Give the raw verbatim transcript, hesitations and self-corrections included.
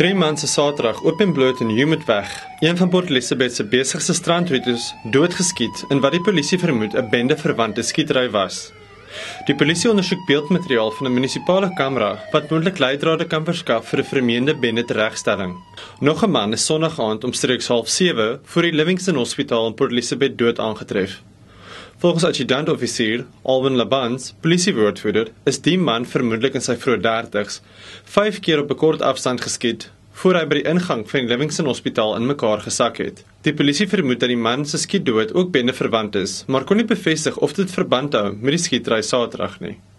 Drie man se Saterdag oop en bloot in Humewoodweg, een van Port Elizabeth se besigste strandroetes, doodgeskiet in wat die polisie vermoed 'n bendeverwante skietery was. Die polisie ondersoek beeldmateriaal van 'n munisipale kamera wat moontlik leidrade kan verskaf vir 'n vermeende bende teregstelling. Nog 'n man is Sondag aand omstreeks half sewe voor die Livingston Hospitaal in Port Elizabeth dood aangetref. Volgens adjutant-offisier Alwin Labans, polisiewoordvoerder, is die man vermoedelik in sy vroeë dertigs vyf keer op 'n kort afstand geskiet voor hy by die ingang van die Livingston Hospitaal in mekaar gesak het. Die polisie vermoed dat die man se skietdood ook bendeverwant is, maar kon nie bevestig of dit verband hou met die skietery Saterdag nie.